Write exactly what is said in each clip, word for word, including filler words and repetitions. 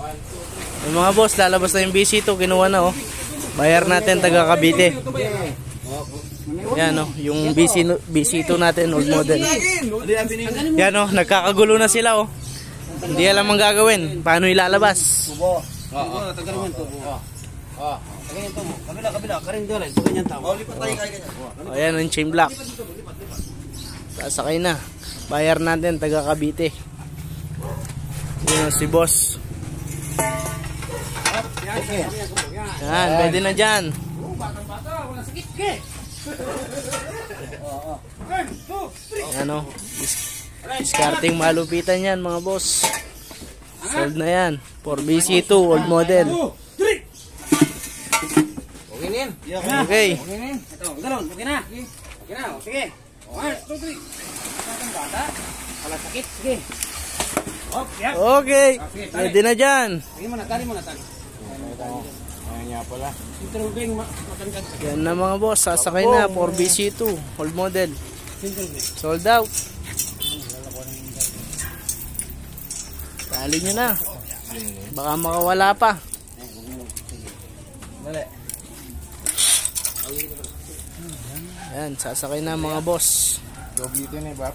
Yung mga boss, lalabas na yung B C two, kinuha na oh. Bayar natin taga Cavite. Yan oh, yung B C two natin, old model. Yan oh, nagkakagulo na sila oh. Hindi alam ang gagawin, paano ilalabas. Oo, tagalin yan tubo. Oh, ganyan to mo. Kabila, kabila, karin dole, ganyan tao. Oh, lipat tayo kay ganyan. Oh, ayan yung chain block. Sasakay na. Bayar natin taga Cavite. Yun si boss. Yan, pwede na dyan. Yan o. Discarding malupitan yan mga boss. Sold na yan. For B C two, old model. Okay na yan. Okay. Okay na yan. Ito, galon, okay na. Okay na, sige. one, two, three. Ang bata. Wala sakit, sige. Okay. Pwede na dyan. Tali mo na, tali mo na, tali. Ayan nga pala. Yan na mga boss, sasakay na for B C two, old model. Sold out. Tali nyo na. Baka makawala pa. Yan, sasakay na mga boss. Dito na ba?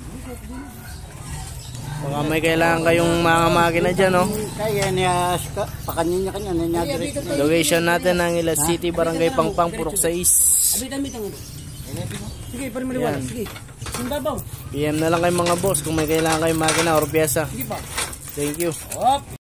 Baka may kailangan kayong mga makina dyan, no? Kaya niya, pakanin niya kanya, niya direct. Location natin ng Ila City, Barangay Pangpang, Purok sais. Sige, pari maliwala. Sige. Simbabaw. P M na lang kayo mga boss kung may kailangan kayong makina or piyesa. Thank you.